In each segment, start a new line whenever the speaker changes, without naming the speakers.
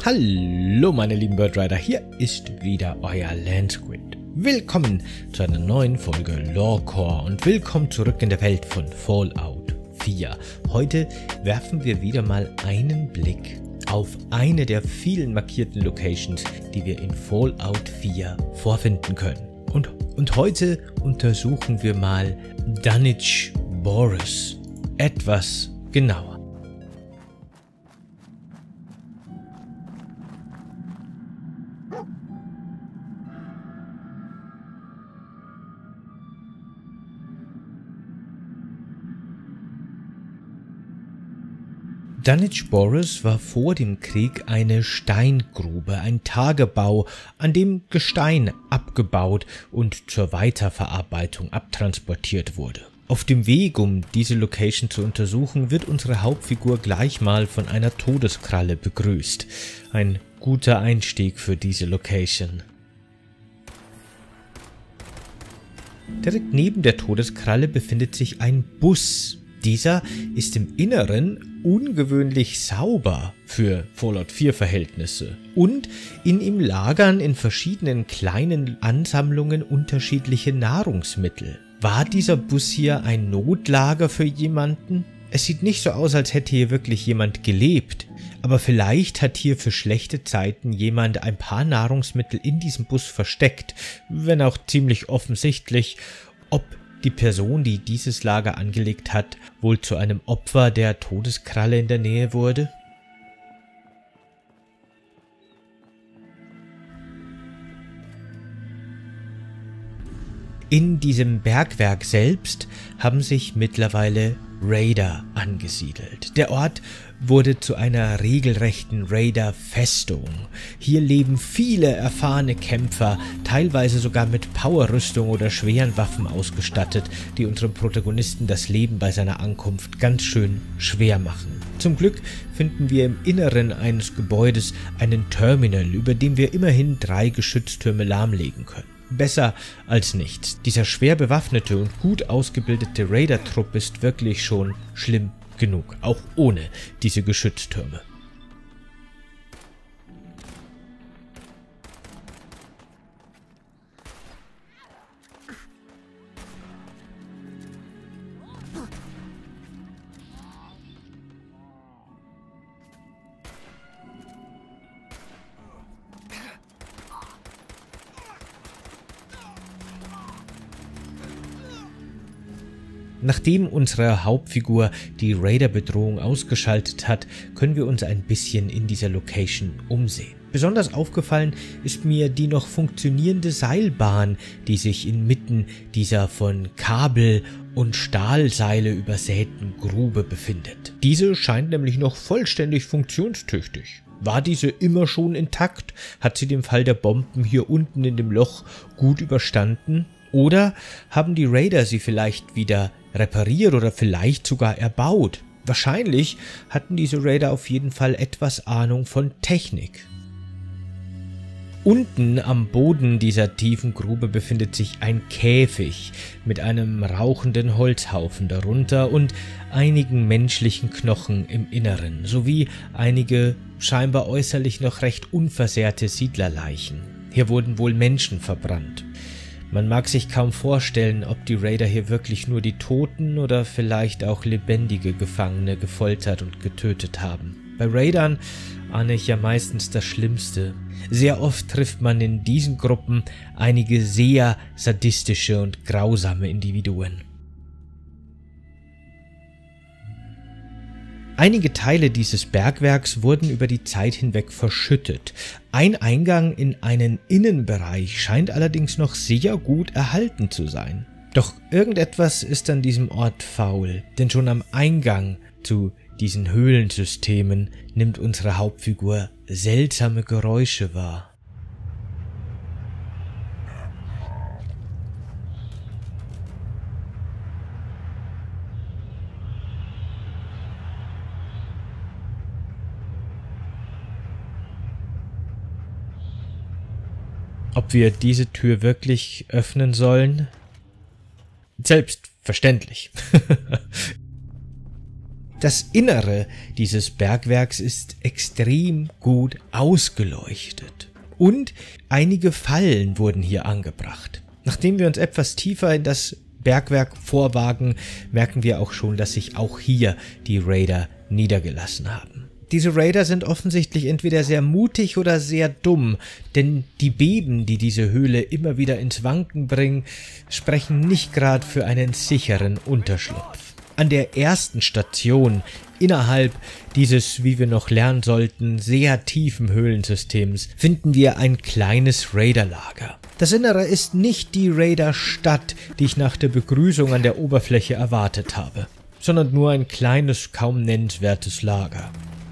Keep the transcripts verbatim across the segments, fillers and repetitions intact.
Hallo meine lieben Birdrider, hier ist wieder euer Landsquid. Willkommen zu einer neuen Folge Lorecore und willkommen zurück in der Welt von Fallout vier. Heute werfen wir wieder mal einen Blick auf eine der vielen markierten Locations, die wir in Fallout vier vorfinden können. Und, und heute untersuchen wir mal Dunwich Boris etwas genauer. Dunwich Boris war vor dem Krieg eine Steingrube, ein Tagebau, an dem Gestein abgebaut und zur Weiterverarbeitung abtransportiert wurde. Auf dem Weg, um diese Location zu untersuchen, wird unsere Hauptfigur gleich mal von einer Todeskralle begrüßt. Ein guter Einstieg für diese Location. Direkt neben der Todeskralle befindet sich ein Bus. Dieser ist im Inneren ungewöhnlich sauber für Fallout vier Verhältnisse und in ihm lagern in verschiedenen kleinen Ansammlungen unterschiedliche Nahrungsmittel. War dieser Bus hier ein Notlager für jemanden? Es sieht nicht so aus, als hätte hier wirklich jemand gelebt, aber vielleicht hat hier für schlechte Zeiten jemand ein paar Nahrungsmittel in diesem Bus versteckt, wenn auch ziemlich offensichtlich. Ob die Person, die dieses Lager angelegt hat, wohl zu einem Opfer der Todeskralle in der Nähe wurde? In diesem Bergwerk selbst haben sich mittlerweile Raider angesiedelt. Der Ort wurde zu einer regelrechten Raider-Festung. Hier leben viele erfahrene Kämpfer, teilweise sogar mit Powerrüstung oder schweren Waffen ausgestattet, die unserem Protagonisten das Leben bei seiner Ankunft ganz schön schwer machen. Zum Glück finden wir im Inneren eines Gebäudes einen Terminal, über dem wir immerhin drei Geschütztürme lahmlegen können. Besser als nichts. Dieser schwer bewaffnete und gut ausgebildete Raider-Trupp ist wirklich schon schlimm genug, auch ohne diese Geschütztürme. Nachdem unsere Hauptfigur die Raider-Bedrohung ausgeschaltet hat, können wir uns ein bisschen in dieser Location umsehen. Besonders aufgefallen ist mir die noch funktionierende Seilbahn, die sich inmitten dieser von Kabel und Stahlseile übersäten Grube befindet. Diese scheint nämlich noch vollständig funktionstüchtig. War diese immer schon intakt? Hat sie den Fall der Bomben hier unten in dem Loch gut überstanden? Oder haben die Raider sie vielleicht wieder repariert oder vielleicht sogar erbaut? Wahrscheinlich hatten diese Raider auf jeden Fall etwas Ahnung von Technik. Unten am Boden dieser tiefen Grube befindet sich ein Käfig mit einem rauchenden Holzhaufen darunter und einigen menschlichen Knochen im Inneren, sowie einige scheinbar äußerlich noch recht unversehrte Siedlerleichen. Hier wurden wohl Menschen verbrannt. Man mag sich kaum vorstellen, ob die Raider hier wirklich nur die Toten oder vielleicht auch lebendige Gefangene gefoltert und getötet haben. Bei Raidern ahne ich ja meistens das Schlimmste. Sehr oft trifft man in diesen Gruppen einige sehr sadistische und grausame Individuen. Einige Teile dieses Bergwerks wurden über die Zeit hinweg verschüttet. Ein Eingang in einen Innenbereich scheint allerdings noch sehr gut erhalten zu sein. Doch irgendetwas ist an diesem Ort faul, denn schon am Eingang zu diesen Höhlensystemen nimmt unsere Hauptfigur seltsame Geräusche wahr. Ob wir diese Tür wirklich öffnen sollen? Selbstverständlich. Das Innere dieses Bergwerks ist extrem gut ausgeleuchtet und einige Fallen wurden hier angebracht. Nachdem wir uns etwas tiefer in das Bergwerk vorwagen, merken wir auch schon, dass sich auch hier die Raider niedergelassen haben. Diese Raider sind offensichtlich entweder sehr mutig oder sehr dumm, denn die Beben, die diese Höhle immer wieder ins Wanken bringen, sprechen nicht gerade für einen sicheren Unterschlupf. An der ersten Station innerhalb dieses, wie wir noch lernen sollten, sehr tiefen Höhlensystems finden wir ein kleines Raiderlager. Das Innere ist nicht die Raider-Stadt, die ich nach der Begrüßung an der Oberfläche erwartet habe, sondern nur ein kleines, kaum nennenswertes Lager.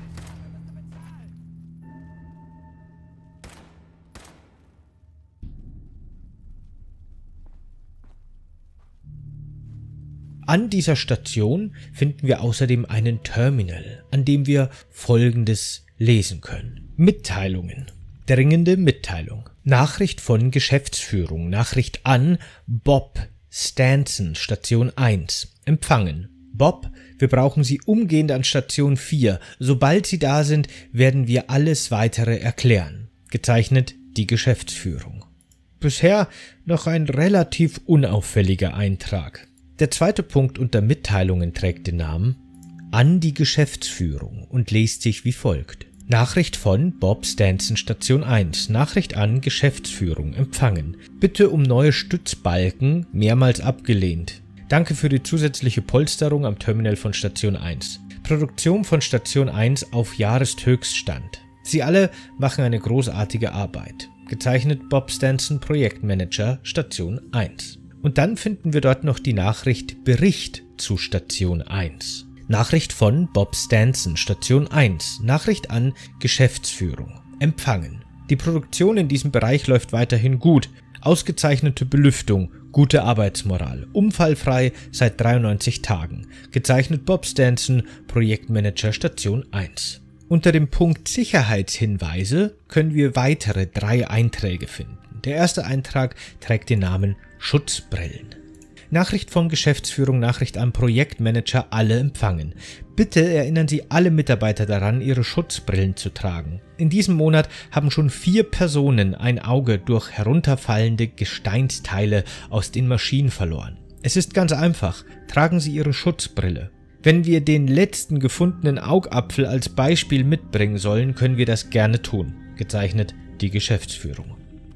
An dieser Station finden wir außerdem einen Terminal, an dem wir Folgendes lesen können. Mitteilungen. Dringende Mitteilung. Nachricht von Geschäftsführung. Nachricht an Bob Stanson, Station eins. Empfangen. Bob, wir brauchen Sie umgehend an Station vier. Sobald Sie da sind, werden wir alles Weitere erklären. Gezeichnet die Geschäftsführung. Bisher noch ein relativ unauffälliger Eintrag. Der zweite Punkt unter Mitteilungen trägt den Namen an die Geschäftsführung und liest sich wie folgt. Nachricht von Bob Stanson, Station eins. Nachricht an Geschäftsführung. Empfangen. Bitte um neue Stützbalken, mehrmals abgelehnt. Danke für die zusätzliche Polsterung am Terminal von Station eins. Produktion von Station eins auf Jahreshöchststand. Sie alle machen eine großartige Arbeit. Gezeichnet Bob Stanson, Projektmanager, Station eins. Und dann finden wir dort noch die Nachricht Bericht zu Station eins. Nachricht von Bob Stanson, Station eins. Nachricht an Geschäftsführung. Empfangen. Die Produktion in diesem Bereich läuft weiterhin gut. Ausgezeichnete Belüftung, gute Arbeitsmoral. Unfallfrei seit dreiundneunzig Tagen. Gezeichnet Bob Stanson, Projektmanager, Station eins. Unter dem Punkt Sicherheitshinweise können wir weitere drei Einträge finden. Der erste Eintrag trägt den Namen Schutzbrillen. Nachricht von Geschäftsführung, Nachricht an Projektmanager, alle empfangen. Bitte erinnern Sie alle Mitarbeiter daran, ihre Schutzbrillen zu tragen. In diesem Monat haben schon vier Personen ein Auge durch herunterfallende Gesteinsteile aus den Maschinen verloren. Es ist ganz einfach, tragen Sie Ihre Schutzbrille. Wenn wir den letzten gefundenen Augapfel als Beispiel mitbringen sollen, können wir das gerne tun. Gezeichnet die Geschäftsführung.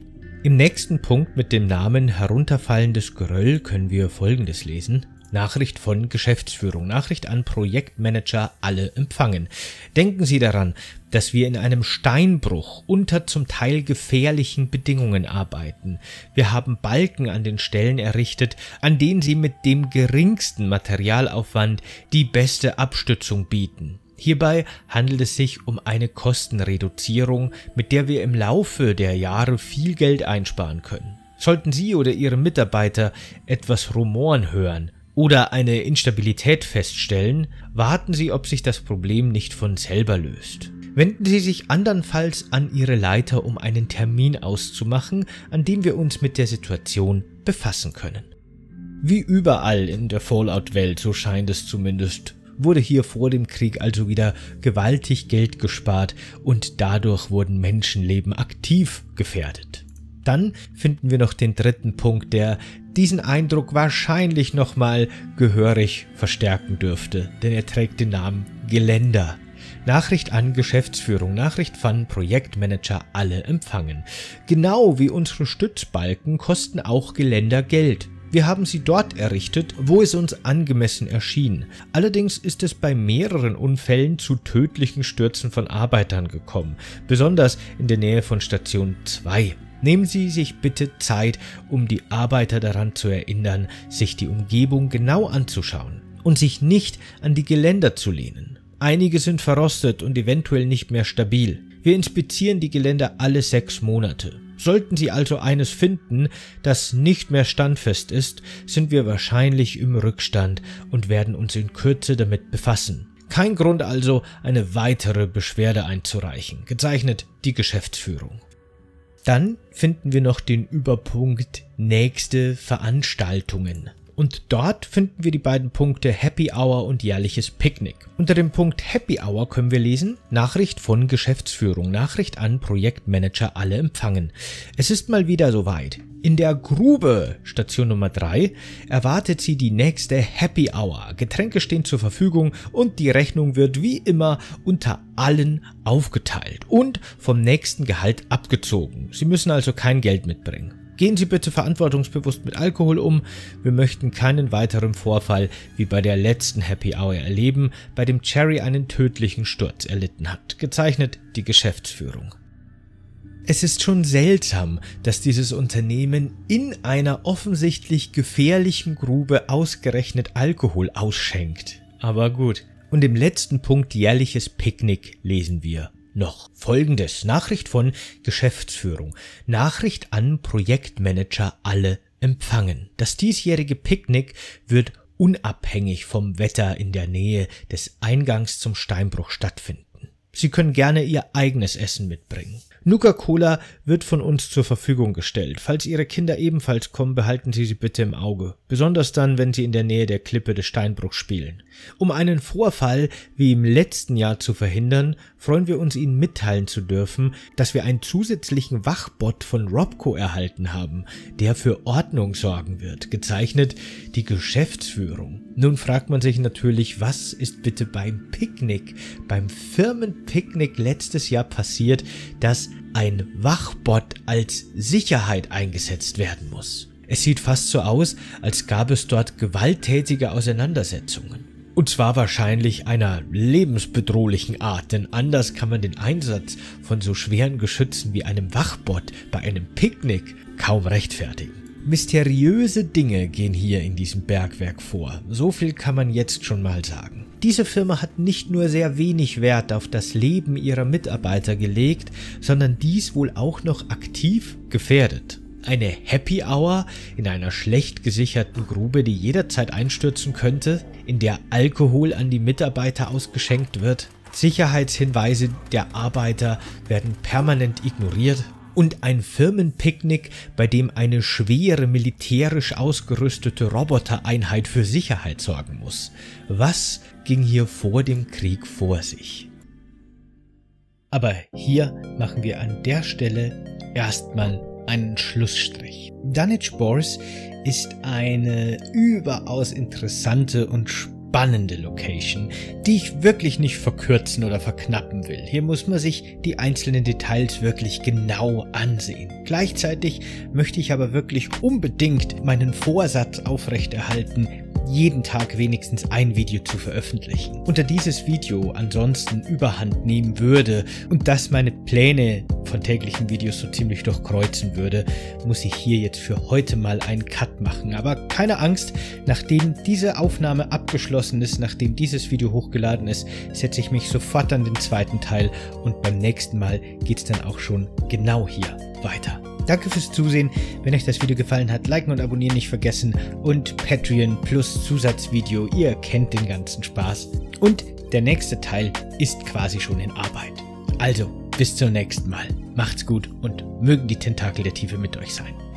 Im nächsten Punkt mit dem Namen herunterfallendes Geröll können wir Folgendes lesen. Nachricht von Geschäftsführung. Nachricht an Projektmanager, alle empfangen. Denken Sie daran, dass wir in einem Steinbruch unter zum Teil gefährlichen Bedingungen arbeiten. Wir haben Balken an den Stellen errichtet, an denen Sie mit dem geringsten Materialaufwand die beste Abstützung bieten. Hierbei handelt es sich um eine Kostenreduzierung, mit der wir im Laufe der Jahre viel Geld einsparen können. Sollten Sie oder Ihre Mitarbeiter etwas rumoren hören oder eine Instabilität feststellen, warten Sie, ob sich das Problem nicht von selber löst. Wenden Sie sich andernfalls an Ihre Leiter, um einen Termin auszumachen, an dem wir uns mit der Situation befassen können. Wie überall in der Fallout-Welt, so scheint es zumindest, wurde hier vor dem Krieg also wieder gewaltig Geld gespart und dadurch wurden Menschenleben aktiv gefährdet. Dann finden wir noch den dritten Punkt, der diesen Eindruck wahrscheinlich nochmal gehörig verstärken dürfte, denn er trägt den Namen Geländer. Nachricht an Geschäftsführung, Nachricht von Projektmanager, alle empfangen. Genau wie unsere Stützbalken kosten auch Geländer Geld. Wir haben sie dort errichtet, wo es uns angemessen erschien. Allerdings ist es bei mehreren Unfällen zu tödlichen Stürzen von Arbeitern gekommen, besonders in der Nähe von Station zwei. Nehmen Sie sich bitte Zeit, um die Arbeiter daran zu erinnern, sich die Umgebung genau anzuschauen und sich nicht an die Geländer zu lehnen. Einige sind verrostet und eventuell nicht mehr stabil. Wir inspizieren die Geländer alle sechs Monate. Sollten Sie also eines finden, das nicht mehr standfest ist, sind wir wahrscheinlich im Rückstand und werden uns in Kürze damit befassen. Kein Grund also, eine weitere Beschwerde einzureichen. Gezeichnet die Geschäftsführung. Dann finden wir noch den Überpunkt nächste Veranstaltungen. Und dort finden wir die beiden Punkte Happy Hour und jährliches Picknick. Unter dem Punkt Happy Hour können wir lesen: Nachricht von Geschäftsführung, Nachricht an Projektmanager, alle empfangen. Es ist mal wieder soweit. In der Grube, Station Nummer drei, erwartet Sie die nächste Happy Hour. Getränke stehen zur Verfügung und die Rechnung wird wie immer unter allen aufgeteilt und vom nächsten Gehalt abgezogen. Sie müssen also kein Geld mitbringen. Gehen Sie bitte verantwortungsbewusst mit Alkohol um. Wir möchten keinen weiteren Vorfall wie bei der letzten Happy Hour erleben, bei dem Cherry einen tödlichen Sturz erlitten hat. Gezeichnet die Geschäftsführung. Es ist schon seltsam, dass dieses Unternehmen in einer offensichtlich gefährlichen Grube ausgerechnet Alkohol ausschenkt. Aber gut. Und im letzten Punkt jährliches Picknick lesen wir noch Folgendes: Nachricht von Geschäftsführung, Nachricht an Projektmanager, alle empfangen. Das diesjährige Picknick wird unabhängig vom Wetter in der Nähe des Eingangs zum Steinbruch stattfinden. Sie können gerne Ihr eigenes Essen mitbringen. Nuka-Cola wird von uns zur Verfügung gestellt. Falls Ihre Kinder ebenfalls kommen, behalten Sie sie bitte im Auge. Besonders dann, wenn sie in der Nähe der Klippe des Steinbruchs spielen. Um einen Vorfall wie im letzten Jahr zu verhindern, freuen wir uns, Ihnen mitteilen zu dürfen, dass wir einen zusätzlichen Wachbot von Robco erhalten haben, der für Ordnung sorgen wird. Gezeichnet die Geschäftsführung. Nun fragt man sich natürlich, was ist bitte beim Picknick, beim Firmenpicknick letztes Jahr passiert, dass ein Wachbot als Sicherheit eingesetzt werden muss. Es sieht fast so aus, als gab es dort gewalttätige Auseinandersetzungen. Und zwar wahrscheinlich einer lebensbedrohlichen Art, denn anders kann man den Einsatz von so schweren Geschützen wie einem Wachbot bei einem Picknick kaum rechtfertigen. Mysteriöse Dinge gehen hier in diesem Bergwerk vor. So viel kann man jetzt schon mal sagen. Diese Firma hat nicht nur sehr wenig Wert auf das Leben ihrer Mitarbeiter gelegt, sondern dies wohl auch noch aktiv gefährdet. Eine Happy Hour in einer schlecht gesicherten Grube, die jederzeit einstürzen könnte, in der Alkohol an die Mitarbeiter ausgeschenkt wird. Sicherheitshinweise der Arbeiter werden permanent ignoriert. Und ein Firmenpicknick, bei dem eine schwere militärisch ausgerüstete Robotereinheit für Sicherheit sorgen muss. Was ging hier vor dem Krieg vor sich? Aber hier machen wir an der Stelle erstmal einen Schlussstrich. Dunwich Bors ist eine überaus interessante und spannende spannende Location, die ich wirklich nicht verkürzen oder verknappen will. Hier muss man sich die einzelnen Details wirklich genau ansehen. Gleichzeitig möchte ich aber wirklich unbedingt meinen Vorsatz aufrechterhalten, jeden Tag wenigstens ein Video zu veröffentlichen. Und da dieses Video ansonsten überhand nehmen würde und das meine Pläne von täglichen Videos so ziemlich durchkreuzen würde, muss ich hier jetzt für heute mal einen Cut machen. Aber keine Angst, nachdem diese Aufnahme abgeschlossen ist, nachdem dieses Video hochgeladen ist, setze ich mich sofort an den zweiten Teil und beim nächsten Mal geht es dann auch schon genau hier weiter. Danke fürs Zusehen. Wenn euch das Video gefallen hat, liken und abonnieren nicht vergessen und Patreon plus Zusatzvideo, ihr kennt den ganzen Spaß. Und der nächste Teil ist quasi schon in Arbeit. Also, bis zum nächsten Mal. Macht's gut und mögen die Tentakel der Tiefe mit euch sein.